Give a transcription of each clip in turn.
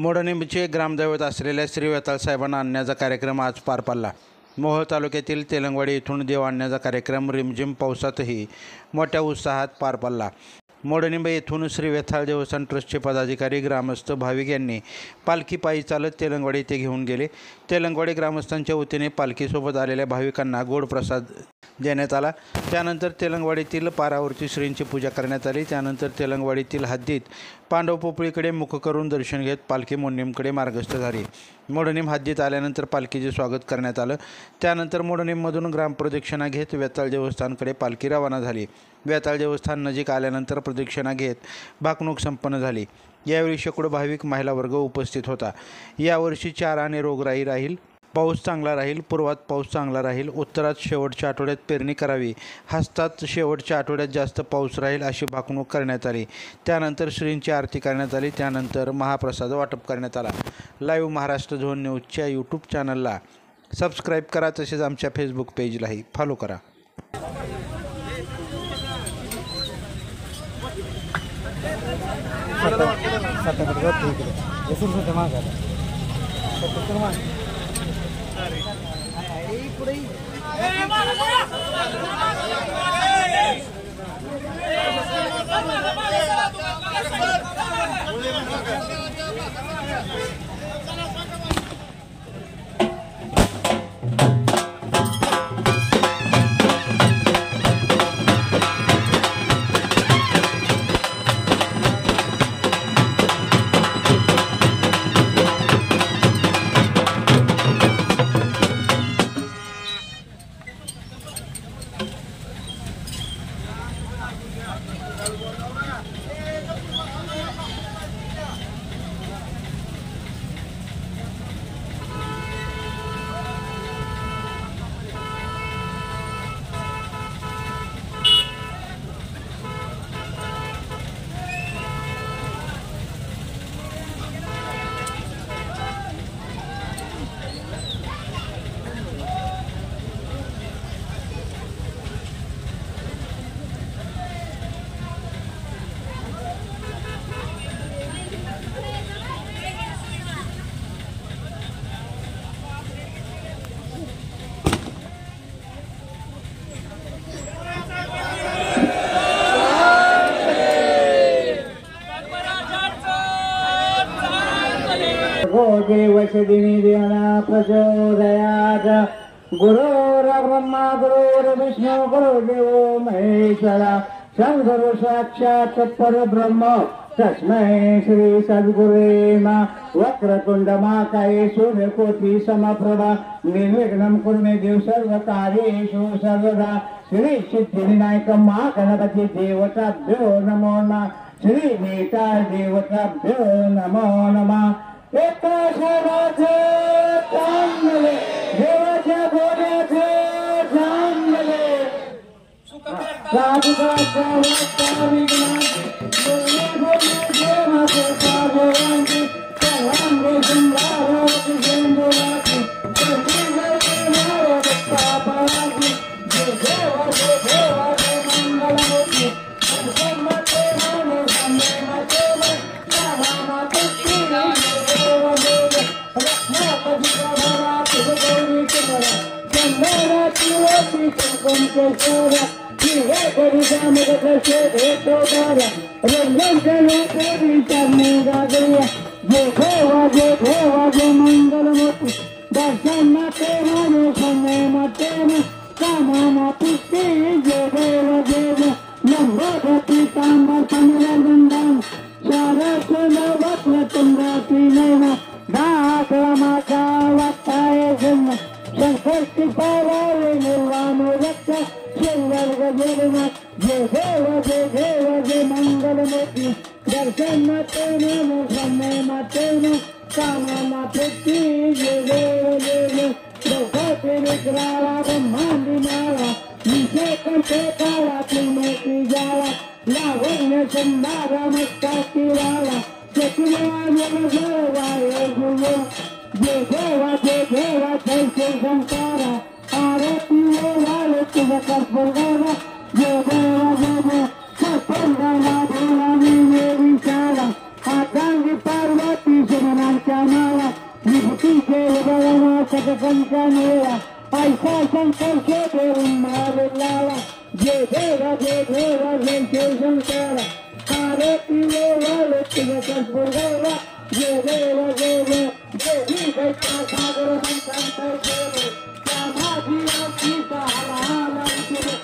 मोडणीचे ग्रामदैवत असलेल्या श्री वेताळ साहेबांना आणण्याचा कार्यक्रम आज पार पडला। मोहोळ तालुक्यातील तेलंगवाडी येथून देव आणण्याचा कार्यक्रम रिमझिम पावसातही मोठ्या उत्साहात पार पडला। मोडणींब येथून श्री वेताळ देवस्थान ट्रस्टचे पदाधिकारी, ग्रामस्थ, भाविक यांनी पालखी पायी चालत तेलंगवाडी येथे घेऊन गेले। तेलंगवाडी ग्रामस्थांच्या वतीने पालखीसोबत आलेल्या भाविकांना गोड प्रसाद देण्यात आला। त्यानंतर तेलंगवाडीतील पारावरती श्रींची पूजा करण्यात आली। त्यानंतर तेलंगवाडीतील हद्दीत पांडव पोपळीकडे मुख करून दर्शन घेत पालखी मोडणीमकडे मार्गस्थ झाली। मोडणीम हद्दीत आल्यानंतर पालखीचे स्वागत करण्यात आलं। त्यानंतर मोडणीममधून ग्रामप्रदक्षिणा घेत वेताळ देवस्थानकडे पालखी रवाना झाली। वेताळ देवस्थान नजीक आल्यानंतर प्रदक्षिणा घेत भाकणूक संपन्न झाली। यावेळी शेकडो भाविक, महिला वर्ग उपस्थित होता। यावर्षी 4 आणे रोगराई राहील, पाऊस चांगला राहील, पूर्वात पाऊस चांगला राहील, उत्तरात शेवटच्या आठवड्यात पेरणी करावी, हस्तात शेवटच्या आठवड्यात जास्त पाऊस राहील अशी भाकणूक करण्यात आली। त्यानंतर श्रींची आरती करण्यात आली। त्यानंतर महाप्रसाद वाटप करण्यात आला। लाईव्ह महाराष्ट्र झोन न्यूजच्या यूट्यूब चॅनलला सबस्क्राईब करा, तसेच आमच्या फेसबुक पेजलाही फॉलो करा। देवशदिनी देवना प्रचोदयात्। गुरुर्ब्रह्मा गुरुर्विष्णु गुरुर्देवो महेश्वरा, सद्गुरु साक्षात् परब्रह्म तस्मै श्री सद्गुरुवे नमः। वक्रतुंड महाकाय सूर्यकोटि समप्रभा, निर्विघ्नं कुरु मे देव सर्वकार्येषु सर्वदा। श्री सिद्धिविनायक महागणपति देवताभ्यो नमो नमः। श्री वेताळ देवताभ्यो नमो नमः। एकाशराचे चांगले देवाच्या बोलाचे चांगले, साधुकाचा वाचा विघ्न बोले बोले देवाचे साधुवांची सर्वांगे सुंदरावती सिंधुराची संजीवनी नारदत्ता पराची। जे देवा मंगलमूर्ती संसन्मते माने संमेमते नामामाते मंगलमूर्ति दर्शन मते माने समय मते कामना पुष्टि जय देव देव नंबरती तांबर समरगंधम शारद वक्रतुंडाती नैना दाक्रमाचा वाटाय जन्म शंकरची पावाले निर्वाणुरक्त सुंदर गजरनाथ। जय देव जय मंगलमूर्ती दर्शन मते नमो समय मते कामना पुष्टि जय देव देव। लोकाचे विक्राळा ब्रह्मांडी माळा, निशे कंठे काळा मोती जाला, लावण्य संभारा मस्ताची वाळा, जय देवा जय शंकरा, आरती वाले तुझ्या कर्पूरगाला। जय देवा कर्पूरगाला देवा विचारा, आकांगी पार्वती शिवनाथ कंचा मेरा ऐसा शंकर से देव मार लाला जय देवा जय शंकर सारे पीले वाले तुझे कसबुरा जय देवा जय भी बैठा सागर संकर देव समाधि की सहारा तुझे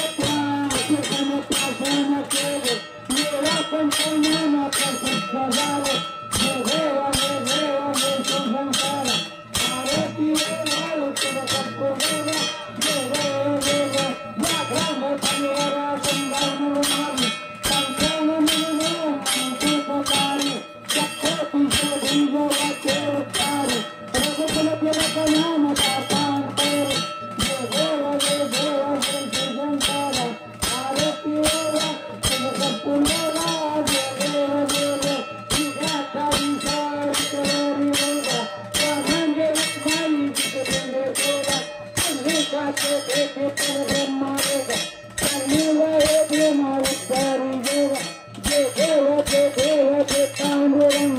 मेरा कंचन ना कर सकता जय देवा जय शंकर सारे पीले वाले तुझे कसबुरा जय देवा जागरण मेरा संगम मारी संगम में पुकारी सत्य तुझे दीवो के उतारे रघुकुल के नाम का पान पर जय देवा जय शंकर सारे पीले तुझे कसबुरा जय देवा विद्या करी सारी होगा कांगे भाई जितने होगा का के देखे पर मारेगा करने वाले मारे सारी देवा जय तांडुरंग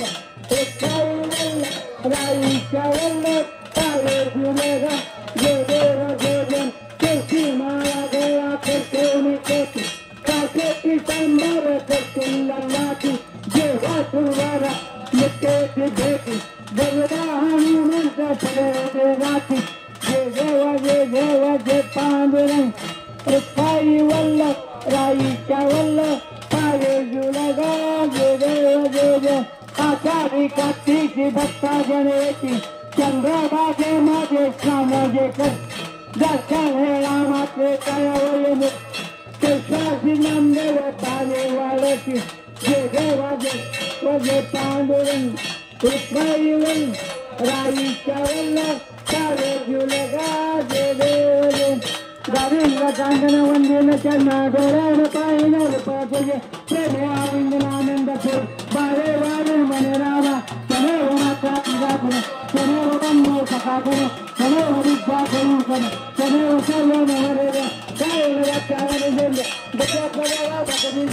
राई चावल तारे झूलेगा जय देवा जय कैसी माया गया करते निकट काके पीतांबर करते ललाटी जय वासुवारा निके भेटी भगवा हनुमंत चले देवाती जय देवा जय पांडुरंग रुपाई वल्लभ राई चावल तारे झूलेगा जय देवा जय आचारी कार्तिकी भक्ता जनेची चंद्रभागे माझे सामोजे कर दर्शन हे रामाचे कळवले मुख कृष्णाची नामदेव ताने वाळती जय देवा जय पांडुरंग रुपाई वल्लभ राई चावल तारे झूलेगा जय देवा गोविंद कांदन वंदन चरणा डोरण पायन पाजे प्रेम आनंद फूल बारे बारे मन रामा तने माता पिता गुण तने बंधु सखा गुण तने विद्या गुरु गुण तने सर्व नवरे जय रक्षावन जय बचा बड़ा भगवान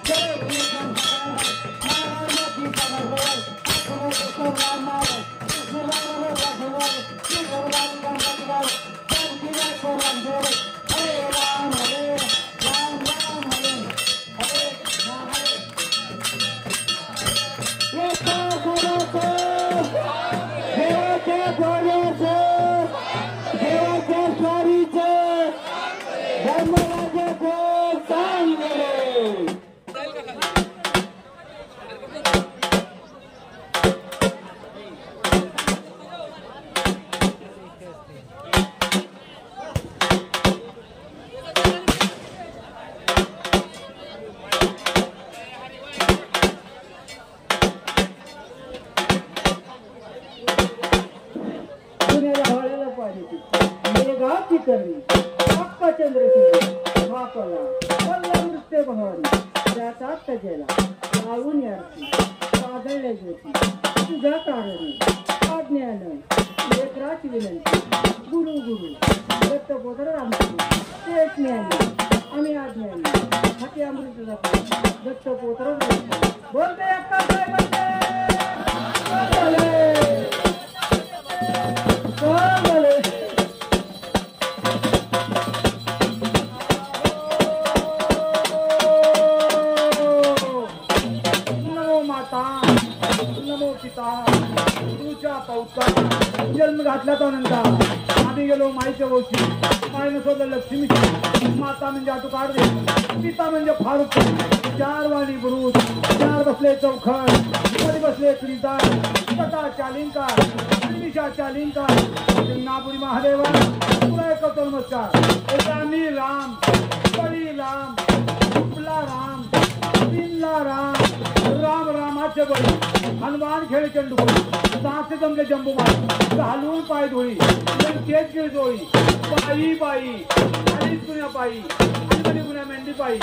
जन्म घातला तो नंतर आम्ही गेलो माईच्या गोष्टी माईनं शोधलं लक्ष्मीची माता म्हणजे आटू काढ दे पिता म्हणजे फारुख चार वाणी बुरुज चार बसले चौखड मध्ये बसले त्रिदार कथा चालिंकार निशा चालिंकार नागुरी महादेवा तुला एक नमस्कार रामी राम बळी राम उपला राम बिनला राम राम रामाचे बळी हनुमान खेळ चंडू सासे जमले जंबूबाई घालून पाय धुळी केस गिळ जोळी बाई बाई आणि गुन्ह्या पायी आणि गुन्ह्या मेंढी पायी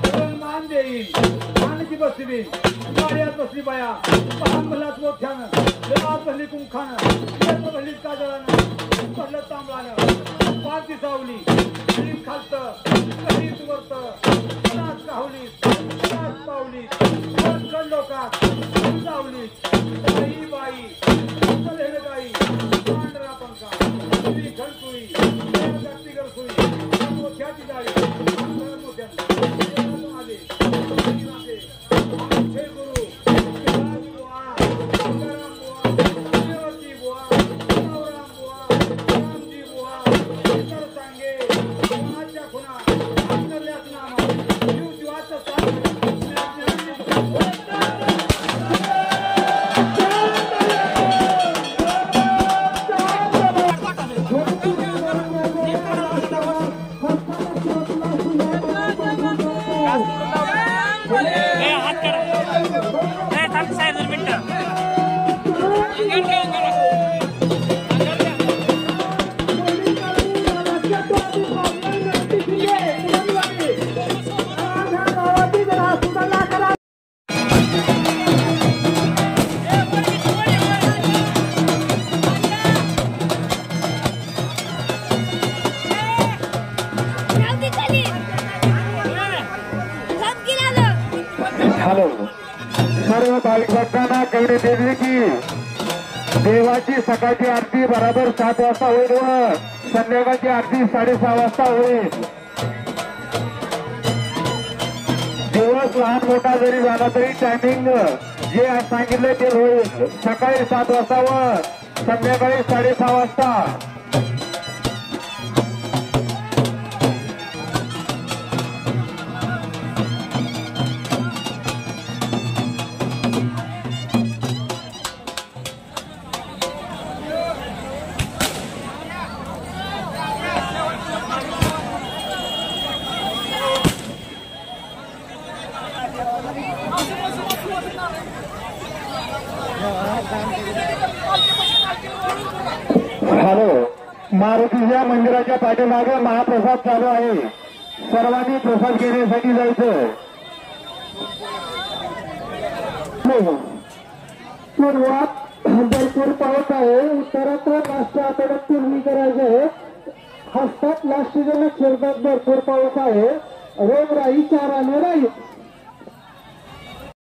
मान देईल मानची बसली गाड्यात बसली बाया पान भलाच मोठ्यानं देवात भरली कुंखानं भरलीच काजळानं पडलं तांबळानं पाच दिसावली खालतं कधीच वरतं नाच काहुली नाच पावली खंडोकात सावली बाई बाई गाई पांढरा पंखा घनसुई जास्तीकर सुई मोत्याची जाळी अंतर मोत्याची माझे हे गुरु बुवा गंगाराम बुवा देवती बुवा राम बुवा रामजी बुवा इतर सांगे कोणाच्या खुणा अंतरल्यास नामा जीव जीवाचं सांग हॅलो सर्व भाविक भक्तांना कवडी देवी की देवाची सकाळची आरती बरोबर 7 वाजता होईल व संध्याकाळची आरती 6:30 वाजता होईल. दिवस लहान मोठा जरी झाला तरी टायमिंग जे सांगितले ते होईल. सकाळी 7 वाजता व संध्याकाळी 6:30 वाजता. हॅलो मारुतीच्या मंदिराच्या पाठीमागे महाप्रसाद चालू आहे. सर्वांनी प्रसाद घेण्यासाठी जायचं. पूर्वात भरपूर पाऊस आहे. उत्तरात्र मागच्या आठवड्यात पूर्वी करायचे हस्तात लास्ट शिरतात भरपूर पाऊस आहे. रोगराई 4 आणे राहील.